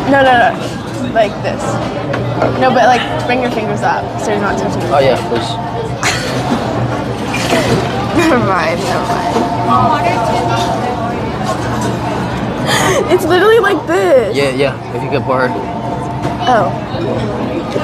No. Like this. No, but like bring your fingers up so you're not touching. Oh yeah, please. Never mind. It's literally like this. Yeah. If you could pour her. Oh.